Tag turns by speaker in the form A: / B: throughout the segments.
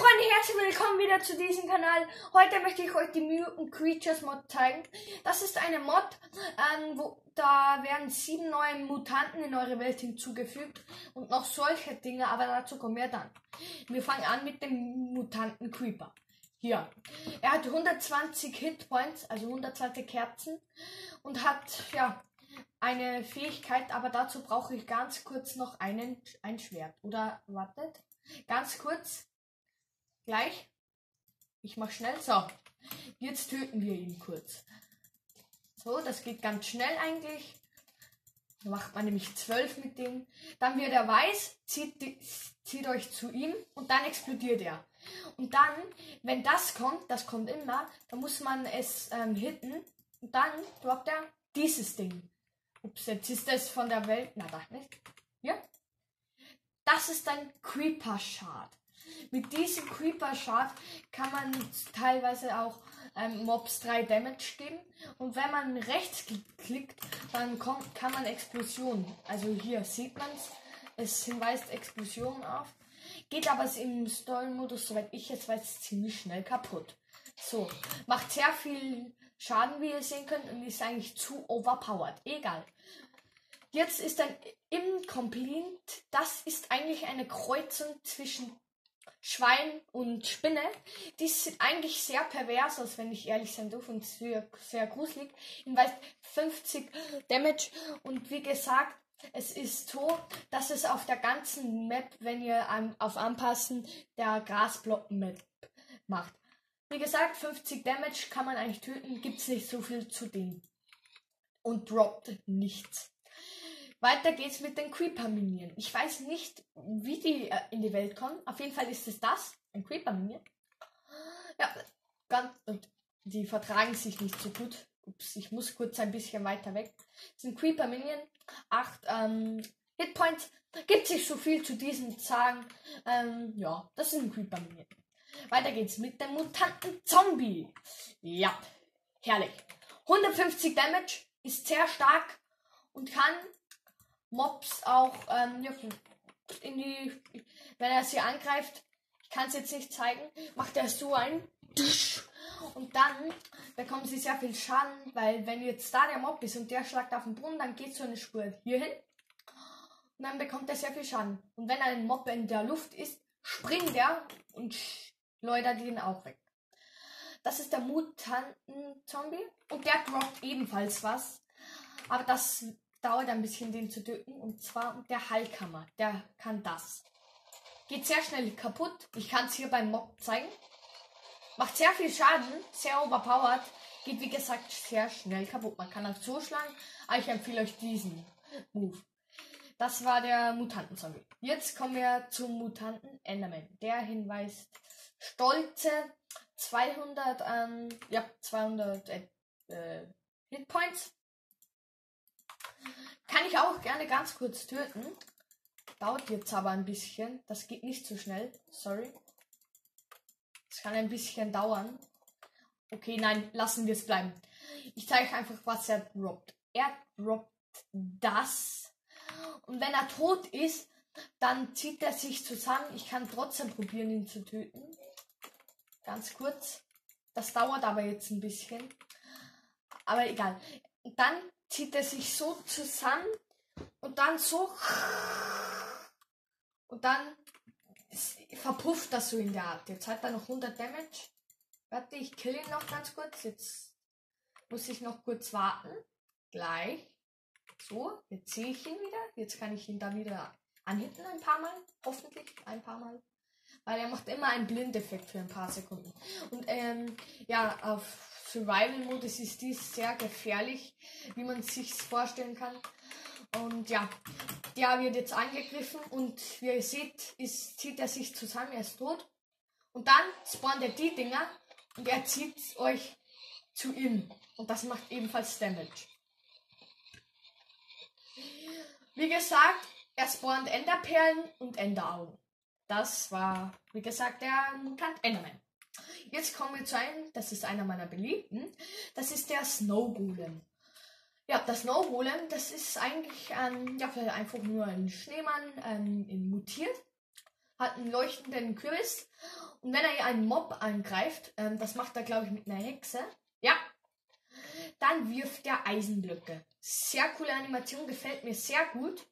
A: Freunde, herzlich willkommen wieder zu diesem Kanal. Heute möchte ich euch die Mutant Creatures Mod zeigen. Das ist eine Mod, da werden 7 neue Mutanten in eure Welt hinzugefügt und noch solche Dinge, aber dazu kommen wir dann. Wir fangen an mit dem Mutanten Creeper. Hier, er hat 120 Hitpoints, also 120 Kerzen und hat eine Fähigkeit, aber dazu brauche ich ganz kurz noch ein Schwert. Oder wartet, ganz kurz. Gleich. Ich mach schnell. So. Jetzt töten wir ihn kurz. So, das geht ganz schnell eigentlich. Da macht man nämlich 12 mit dem. Dann wird er weiß, zieht euch zu ihm und dann explodiert er. Und dann, wenn das kommt immer, dann muss man es hitten und dann droppt er dieses Ding. Ups, jetzt ist das von der Welt. Na, doch nicht. Hier. Das ist ein Creeper Shard. Mit diesem Creeper Shard kann man teilweise auch Mobs 3 Damage geben. Und wenn man rechts klickt, dann kann man Explosionen. Also hier sieht man es hinweist Explosionen auf. Geht aber im Story-Modus, soweit ich jetzt weiß, ziemlich schnell kaputt. So, macht sehr viel Schaden, wie ihr sehen könnt, und ist eigentlich zu overpowered. Egal. Jetzt ist ein Incomplete. Das ist eigentlich eine Kreuzung zwischen Schwein und Spinne. Die sieht eigentlich sehr pervers aus, wenn ich ehrlich sein darf, und sehr, sehr gruselig. Hinweist 50 Damage und wie gesagt, es ist so, dass es auf der ganzen Map, wenn ihr auf Anpassen der Grasblocken-Map macht. Wie gesagt, 50 Damage kann man eigentlich töten, gibt es nicht so viel zu dem. Und droppt nichts. Weiter geht's mit den Creeper Minion. Ich weiß nicht, wie die in die Welt kommen. Auf jeden Fall ist es das, ein Creeper Minion. Ja, und die vertragen sich nicht so gut. Ups, ich muss kurz ein bisschen weiter weg. Das ist ein Creeper Minion. 8 Hitpoints. Gibt sich so viel zu diesen sagen. Ja, das ist ein Creeper Minion. Weiter geht's mit dem Mutanten Zombie. Ja, herrlich. 150 Damage, ist sehr stark und kann Mobs auch, wenn er sie angreift, ich kann es jetzt nicht zeigen, macht er so ein und dann bekommen sie sehr viel Schaden, weil wenn jetzt da der Mob ist und der schlagt auf den Boden, dann geht so eine Spur hier hin und dann bekommt er sehr viel Schaden. Und wenn ein Mob in der Luft ist, springt er und schleudert ihn auch weg. Das ist der Mutanten-Zombie und der droppt ebenfalls was, aber das dauert ein bisschen, den zu töten. Und zwar der Heilkammer. Der kann das. Geht sehr schnell kaputt. Ich kann es hier beim Mob zeigen. Macht sehr viel Schaden. Sehr overpowered. Geht wie gesagt sehr schnell kaputt. Man kann auch so schlagen. Aber ich empfehle euch diesen Move. Das war der Mutanten-Zombie. Jetzt kommen wir zum Mutanten Enderman. Der hinweist stolze 200 Hitpoints. Kann ich auch gerne ganz kurz töten. Dauert jetzt aber ein bisschen. Das geht nicht so schnell. Sorry. Das kann ein bisschen dauern. Okay, nein, lassen wir es bleiben. Ich zeige einfach, was er droppt. Er droppt das. Und wenn er tot ist, dann zieht er sich zusammen. Ich kann trotzdem probieren, ihn zu töten. Ganz kurz. Das dauert aber jetzt ein bisschen. Aber egal. Und dann zieht er sich so zusammen und dann so und dann verpufft das so in der Art. Jetzt hat er noch 100 Damage. Warte, ich kill ihn noch ganz kurz. Jetzt muss ich noch kurz warten. Gleich. So, jetzt sehe ich ihn wieder. Jetzt kann ich ihn da wieder anhitten ein paar Mal. Hoffentlich ein paar Mal. Weil er macht immer einen Blindeffekt für ein paar Sekunden. Und auf Survival-Modus ist dies sehr gefährlich, wie man es sich vorstellen kann. Und ja, der wird jetzt angegriffen und wie ihr seht, zieht er sich zusammen, er ist tot. Und dann spawnt er die Dinger und er zieht euch zu ihm. Und das macht ebenfalls Damage. Wie gesagt, er spawnt Enderperlen und Enderaugen. Das war, wie gesagt, der Mutant Enderman. Jetzt kommen wir zu einem, das ist einer meiner beliebten. Das ist der Snow Golem. Ja, der Snow Golem, das ist eigentlich einfach nur ein Schneemann mutiert. Hat einen leuchtenden Kürbis Und wenn er einen Mob angreift, das macht er, glaube ich, mit einer Hexe. Ja. Dann wirft er Eisenblöcke. Sehr coole Animation, gefällt mir sehr gut.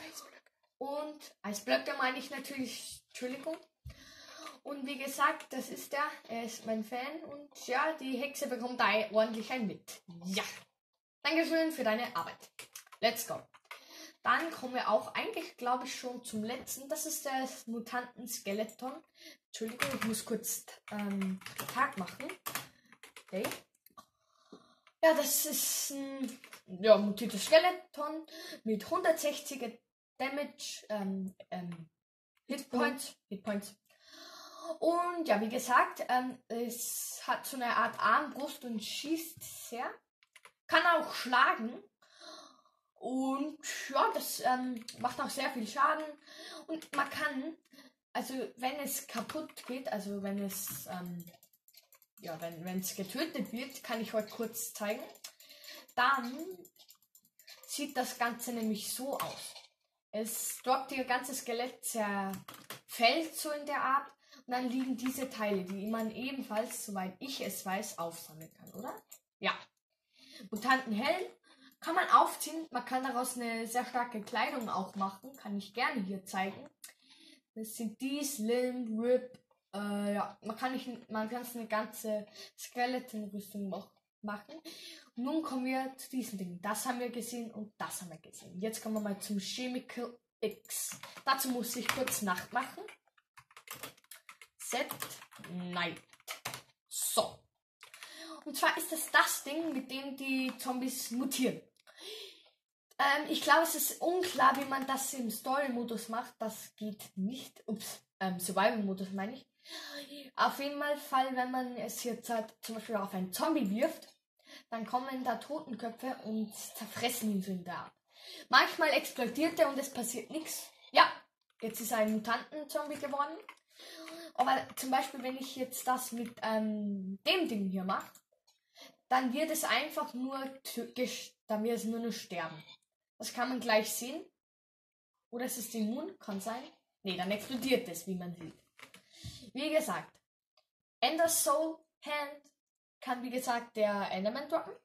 A: Und Eisblöcke meine ich natürlich, Entschuldigung. Und wie gesagt, das ist er ist mein Fan. Und ja, die Hexe bekommt da ordentlich ein mit. Ja. Dankeschön für deine Arbeit. Let's go. Dann kommen wir auch eigentlich, glaube ich, schon zum letzten. Das ist das Mutanten-Skeleton. Entschuldigung, ich muss kurz Tag machen. Okay. Ja, das ist ein mutiertes Skeleton mit 160er Damage, Hitpoints. Und ja, wie gesagt, es hat so eine Art Armbrust und schießt sehr. Kann auch schlagen. Und ja, das macht auch sehr viel Schaden. Und man kann, also wenn es kaputt geht, also wenn es, wenn es getötet wird, kann ich euch kurz zeigen. Dann sieht das Ganze nämlich so aus. Es droppt ihr ganzes Skelett zerfällt so in der Art. Und dann liegen diese Teile, die man ebenfalls, soweit ich es weiß, aufsammeln kann, oder? Ja. Mutantenhelm kann man aufziehen. Man kann daraus eine sehr starke Kleidung auch machen. Kann ich gerne hier zeigen. Das sind die Slim, Rip. Man kann eine ganze Skeleton-Rüstung machen. Und nun kommen wir zu diesen Dingen. Das haben wir gesehen und das haben wir gesehen. Jetzt kommen wir mal zum Chemical X. Dazu muss ich kurz Nacht machen. Set Night. So. Und zwar ist das Ding, mit dem die Zombies mutieren. Ich glaube, es ist unklar, wie man das im Story-Modus macht. Das geht nicht. Survival-Modus meine ich. Auf jeden Fall, wenn man es jetzt halt zum Beispiel auf einen Zombie wirft, dann kommen da Totenköpfe und zerfressen ihn so in der Art. Manchmal explodiert er und es passiert nichts. Ja, jetzt ist er ein Mutanten-Zombie geworden. Aber zum Beispiel, wenn ich jetzt das mit dem Ding hier mache, dann wird es einfach nur, nur sterben. Das kann man gleich sehen. Oder es ist immun, kann sein. Ne, dann explodiert es, wie man sieht. Wie gesagt, Ender Soul Hand kann, wie gesagt, der Enderman droppen.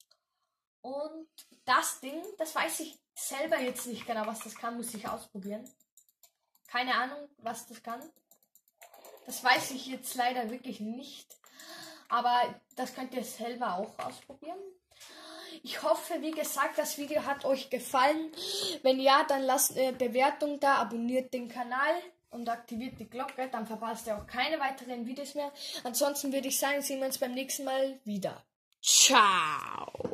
A: Und das Ding, das weiß ich selber jetzt nicht genau, was das kann, muss ich ausprobieren. Keine Ahnung, was das kann. Das weiß ich jetzt leider wirklich nicht. Aber das könnt ihr selber auch ausprobieren. Ich hoffe, wie gesagt, das Video hat euch gefallen. Wenn ja, dann lasst eine Bewertung da, abonniert den Kanal und aktiviert die Glocke. Dann verpasst ihr auch keine weiteren Videos mehr. Ansonsten würde ich sagen, sehen wir uns beim nächsten Mal wieder. Ciao!